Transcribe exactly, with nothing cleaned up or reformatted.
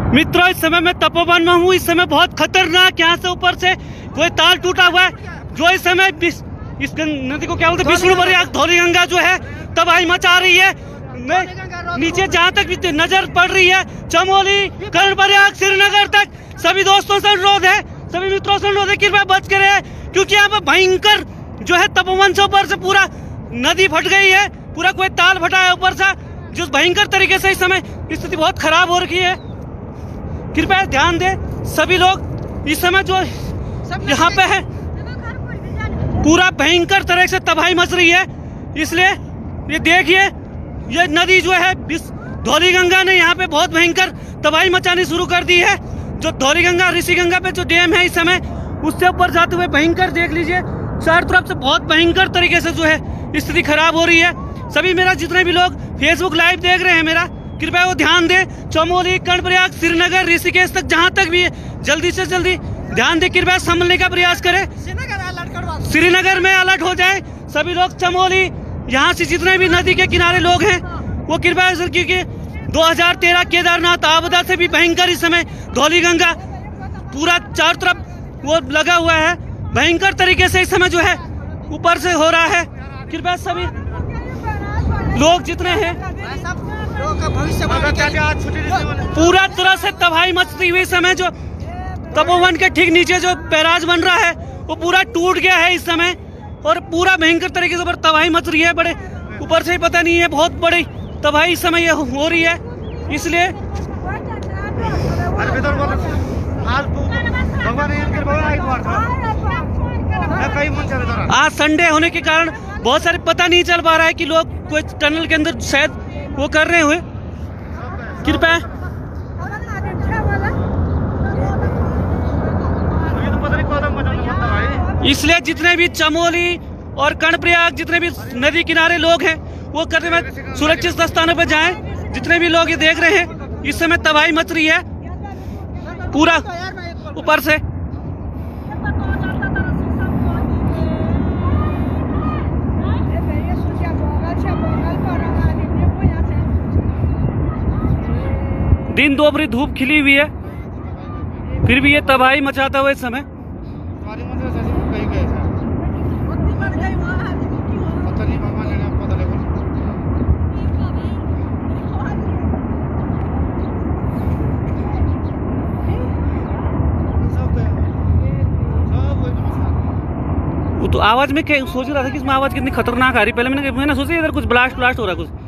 मित्रों, इस समय मैं तपोवन में हूँ। इस समय बहुत खतरनाक यहाँ से ऊपर से कोई तार टूटा हुआ है, जो इस समय इस नदी को क्या बोलते हैं, विष्णु प्रयाग धौली गंगा जो है तबाही मचा रही है। नीचे जहाँ तक नजर पड़ रही है, चमोली, कर्णप्रयाग, श्रीनगर तक सभी दोस्तों से अनुरोध है, सभी मित्रों से अनुरोध है, कृपया बच के रहे, क्योंकि यहाँ पर भयंकर जो है तपोवन से ऊपर से पूरा नदी फट गई है, पूरा कोई ताल फटा है ऊपर से, जो भयंकर तरीके से इस समय स्थिति बहुत खराब हो रखी है। कृपया ध्यान दे सभी लोग। इस समय जो यहाँ पे है पूरा भयंकर तरह से तबाही मच रही है, इसलिए ये देखिए, ये नदी जो है धौली गंगा ने यहाँ पे बहुत भयंकर तबाही मचानी शुरू कर दी है। जो धौली गंगा ऋषि गंगा पे जो डैम है इस समय, उससे ऊपर जाते हुए भयंकर देख लीजिए, चारों तरफ से बहुत भयंकर तरीके से जो है स्थिति खराब हो रही है। सभी मेरा जितने भी लोग फेसबुक लाइव देख रहे हैं मेरा, कृपया वो ध्यान दे, चमोली, कर्णप्रयाग, श्रीनगर, ऋषिकेश तक जहां तक भी है जल्दी से जल्दी ध्यान दे, कृपया संभलने का प्रयास करें। श्रीनगर में अलर्ट हो जाए सभी लोग। चमोली, यहाँ से जितने भी नदी के किनारे लोग हैं वो कृपया, क्योंकि दो हज़ार तेरह केदारनाथ आपदा से भी भयंकर इस समय धौली गंगा पूरा चारों तरफ वो लगा हुआ है, भयंकर तरीके से इस समय जो है ऊपर से हो रहा है। कृपया सभी लोग जितने हैं, पूरा तरह से तबाही मचती हुई समय जो तपोवन के ठीक नीचे जो बैराज बन रहा है वो पूरा टूट गया है इस समय, और पूरा भयंकर तरीके से ऊपर तबाही मच रही है। बड़े ऊपर से ही पता नहीं है, बहुत बड़ी तबाही इस समय ये हो रही है। इसलिए आज संडे होने के कारण बहुत सारे पता नहीं चल पा रहा है कि लोग कोई टनल के अंदर शायद वो कर रहे हुए। कृपया इसलिए जितने भी चमोली और कर्णप्रयाग जितने भी नदी किनारे लोग हैं वो करने में सुरक्षित स्थानों पर जाएं। जितने भी लोग ये देख रहे हैं इस समय तबाही मच रही है पूरा ऊपर से। दिन दोपहरी धूप खिली हुई है, फिर भी ये तबाही मचाता हुआ इस समय। वो तो आवाज में क्या सोच रहा था कि इसमें आवाज कितनी खतरनाक आ रही, पहले मैंने मैंने सोचा इधर कुछ ब्लास्ट ब्लास्ट हो रहा है कुछ।